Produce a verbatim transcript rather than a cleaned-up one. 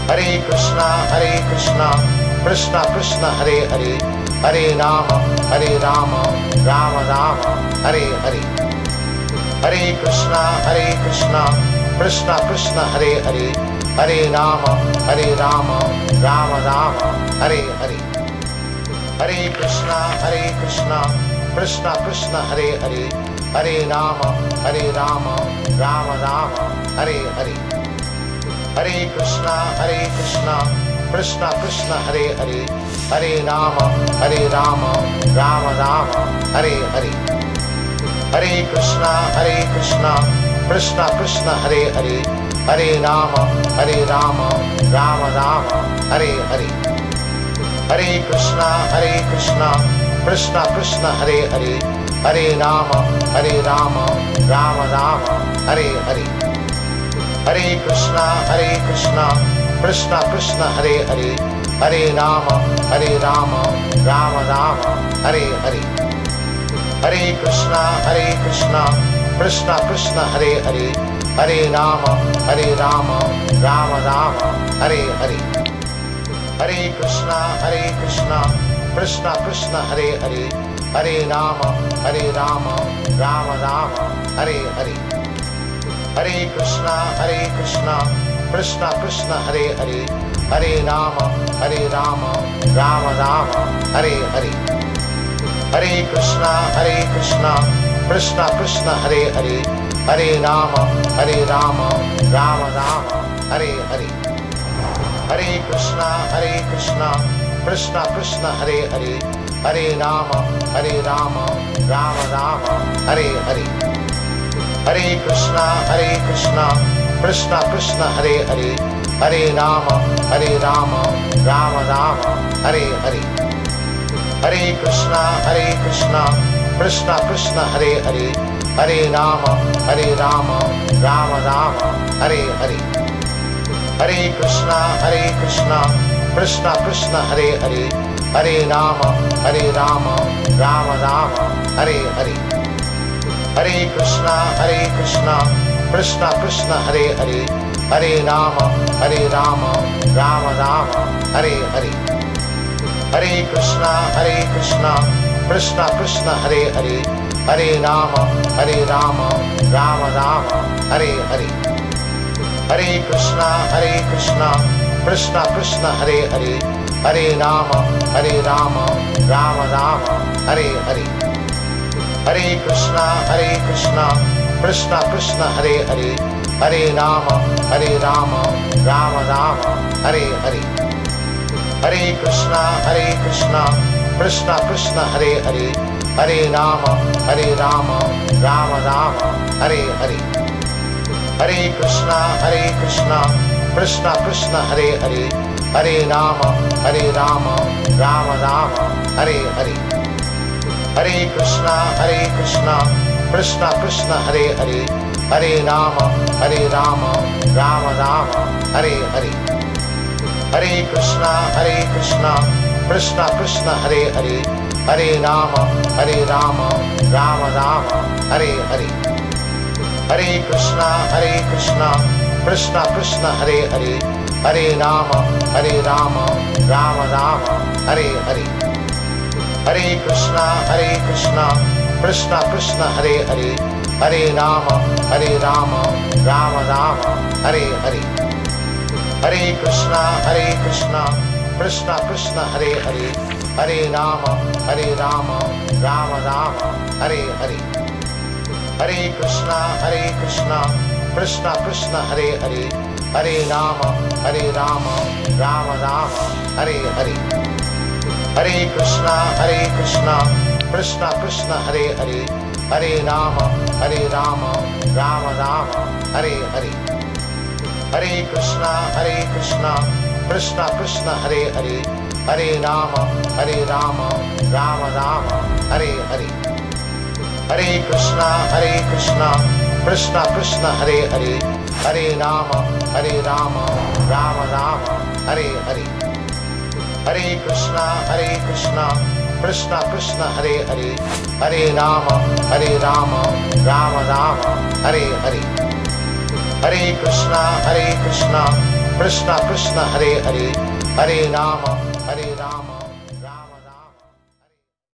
Hare Krishna Hare Krishna Krishna Krishna Hare Hare, Hare Ram Hare Ram Ram Ram Hare Hare. Hare Krishna Hare Krishna Krishna Krishna Hare Hare, Hare Ram Hare Ram Ram Ram Hare Hare. Hare Krishna Hare Krishna Krishna Krishna Hare Hare, Hare Ram Hare Ram Ram Ram Hare Hare. Hare Krishna Hare Krishna Krishna Krishna Hare Hare, Hare Ram Hare Ram Ram Ram Hare Hare. Hare Krishna Hare Krishna Krishna Krishna Hare Hare, Hare Ram Hare Ram Ram Ram Hare Hare. Hare Krishna Hare Krishna Krishna Krishna Hare Hare, Hare Ram Hare Ram Ram Ram Hare Hare. Hare Krishna Hare Krishna Krishna Krishna Hare Hare, Hare Ram Hare Ram Ram Ram Hare Hare. Hare Krishna Hare Krishna Krishna Krishna Hare Hare, Hare Ram Hare Ram Ram Ram Hare Hare. Hare Krishna Hare Krishna Krishna Krishna Hare Hare, Hare Ram Hare Ram Ram Ram Hare Hare. Hare Krishna Hare Krishna Krishna Krishna Hare Hare, Hare Ram Hare Ram Ram Ram Hare Hare. Hare Krishna Hare Krishna Krishna Krishna Hare Hare, Hare Ram Hare Ram Ram Ram Hare Hare. Hare Krishna Hare Krishna Krishna Krishna Hare Hare, Hare Ram Hare Ram Ram Ram Hare Hare. Hare Krishna Hare Krishna Krishna Krishna Hare Hare, Hare Ram Hare Ram Ram Ram Hare Hare. Hare Krishna Hare Krishna Krishna Krishna Hare Hare, Hare Ram Hare Ram Ram Ram Hare Hare. Hare Krishna Hare Krishna Krishna Krishna Hare Hare, Hare Ram Hare Ram Ram Ram Hare Hare. Hare Krishna Hare Krishna Krishna Krishna Hare Hare, Hare Ram Hare Ram Ram Ram Hare Hare. Hare Krishna Hare Krishna Krishna Krishna Hare Hare, Hare Ram Hare Ram Ram Ram Hare Hare. Hare Krishna Hare Krishna Krishna Krishna Hare Hare, Hare Ram Hare Ram Ram Ram Hare Hare. Hare Krishna Hare Krishna Krishna Krishna Hare Hare, Hare Ram Hare Ram Ram Ram Hare Hare. Hare Krishna Hare Krishna Krishna Krishna Hare Hare, Hare Ram Hare Ram Ram Ram Hare Hare. Hare Krishna Hare Krishna Krishna Krishna Hare Hare, Hare Ram Hare Ram Ram Ram Hare Hare. Hare Krishna Hare Krishna Krishna Krishna Hare Hare, Hare Ram Hare Ram Ram Ram Hare Hare. Hare Krishna Hare Krishna Krishna Krishna Hare Hare, Hare Ram Hare Ram Ram Ram Hare Hare. Hare Krishna Hare Krishna Krishna Krishna Hare Hare, Hare Ram Hare Ram Ram Ram Hare Hare. Hare Krishna Hare Krishna Krishna Krishna Hare Hare, Hare Ram Hare Ram Ram Ram Hare Hare. Hare Krishna Hare Krishna Krishna Krishna Hare Hare, Hare Ram Hare Ram Ram Ram Hare Hare. Hare Krishna Hare Krishna Krishna Krishna Hare Hare, Hare Ram Hare Ram Ram Ram Hare Hare. Hare Krishna Hare Krishna Krishna Krishna Hare Hare, Hare Ram Hare Ram Ram Ram Hare Hare. Hare Krishna Hare Krishna Krishna Krishna Hare Hare, Hare Ram Hare Ram Ram Ram Hare Hare. Hare Krishna Hare Krishna Krishna Krishna Hare Hare, Hare Ram Hare Ram Ram Ram Hare Hare. Hare Krishna Hare Krishna Krishna Krishna Hare Hare, Hare Ram Hare Ram Ram Ram Hare Hare. Hare Krishna Hare Krishna Krishna Krishna Hare Hare, Hare Ram Hare Ram.